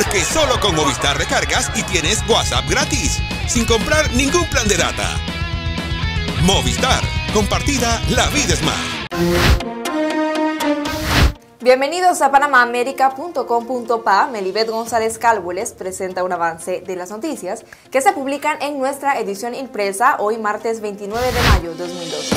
Porque solo con Movistar recargas y tienes WhatsApp gratis, sin comprar ningún plan de data. Movistar, compartida, la vida es más. Bienvenidos a panamaamerica.com.pa. Melibet González Calvo les presenta un avance de las noticias que se publican en nuestra edición impresa hoy martes 29 de mayo de 2012.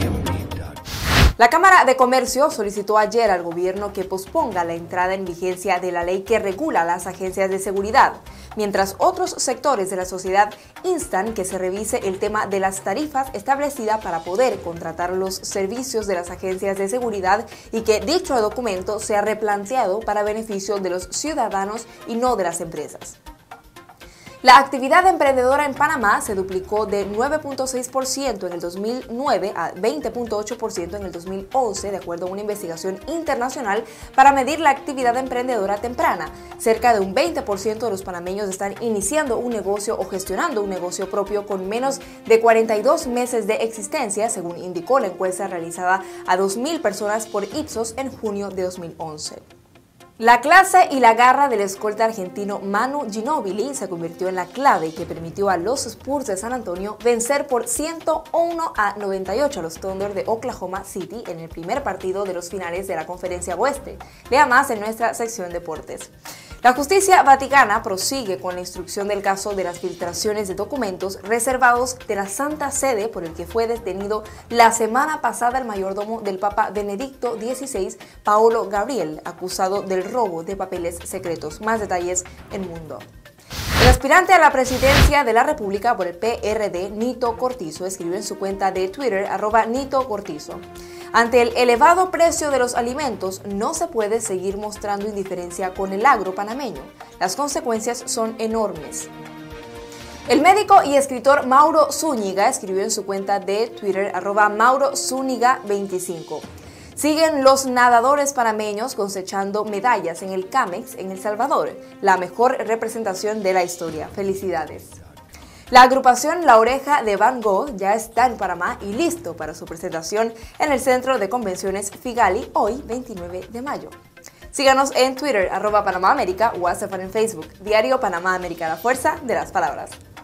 La Cámara de Comercio solicitó ayer al gobierno que posponga la entrada en vigencia de la ley que regula las agencias de seguridad, mientras otros sectores de la sociedad instan que se revise el tema de las tarifas establecidas para poder contratar los servicios de las agencias de seguridad y que dicho documento sea replanteado para beneficio de los ciudadanos y no de las empresas. La actividad emprendedora en Panamá se duplicó de 9.6% en el 2009 a 20.8% en el 2011, de acuerdo a una investigación internacional para medir la actividad emprendedora temprana. Cerca de un 20% de los panameños están iniciando un negocio o gestionando un negocio propio con menos de 42 meses de existencia, según indicó la encuesta realizada a 2.000 personas por Ipsos en junio de 2011. La clase y la garra del escolta argentino Manu Ginóbili se convirtió en la clave que permitió a los Spurs de San Antonio vencer por 101-98 a los Thunder de Oklahoma City en el primer partido de los finales de la Conferencia Oeste. Lea más en nuestra sección Deportes. La justicia vaticana prosigue con la instrucción del caso de las filtraciones de documentos reservados de la Santa Sede por el que fue detenido la semana pasada el mayordomo del Papa Benedicto XVI, Paolo Gabriel, acusado del robo de papeles secretos. Más detalles en Mundo. El aspirante a la presidencia de la República por el PRD, Nito Cortizo, escribió en su cuenta de Twitter, @NitoCortizo. Ante el elevado precio de los alimentos, no se puede seguir mostrando indiferencia con el agro panameño. Las consecuencias son enormes. El médico y escritor Mauro Zúñiga escribió en su cuenta de Twitter, @MauroZúñiga25. Siguen los nadadores panameños cosechando medallas en el CAMEX en El Salvador, la mejor representación de la historia. Felicidades. La agrupación La Oreja de Van Gogh ya está en Panamá y listo para su presentación en el Centro de Convenciones Figali hoy 29 de mayo. Síganos en Twitter, @PanamAmerica, WhatsApp en Facebook. Diario Panamá América, la fuerza de las palabras.